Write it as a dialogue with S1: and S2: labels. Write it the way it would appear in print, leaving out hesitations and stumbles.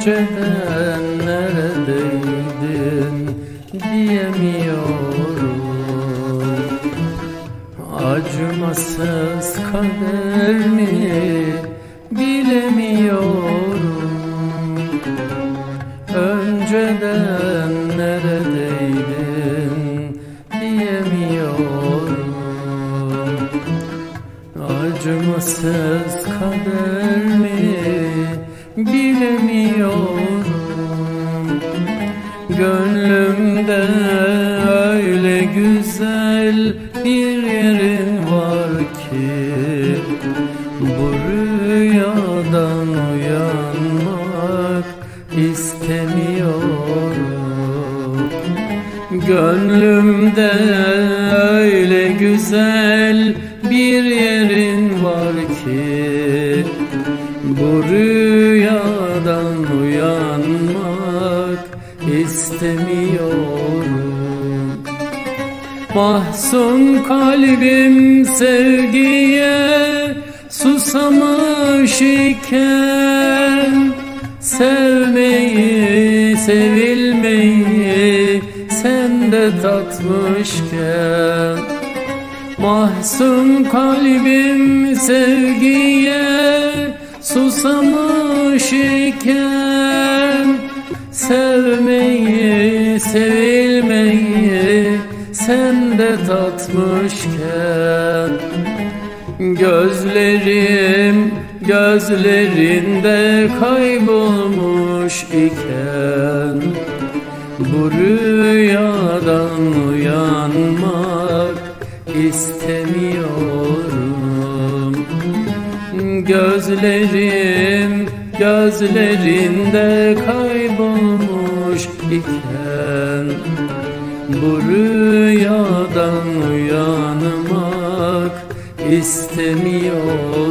S1: Önceden neredeydin diyemiyorum. Acımasız kader mi bilemiyorum. Önceden neredeydin diyemiyorum. Acımasız kader mi bilemiyorum. Gönlümde öyle güzel bir yerin var ki bu rüyadan uyanmak istemiyorum. Gönlümde öyle güzel bir yerin var ki bu rüyadan uyanmak istemiyorum. Mahzun kalbim sevgiye susamış iken, sevmeyi, sevilmeyi sen de tatmışken. Mahzun kalbim sevgiye susamış iken, sevmeyi, sevilmeyi sen de tatmışken. Gözlerim gözlerinde kaybolmuş iken, bu rüyadan uyanmak istemiyorum. Gözlerim gözlerinde kaybolmuş iken, bu rüyadan uyanmak istemiyorum.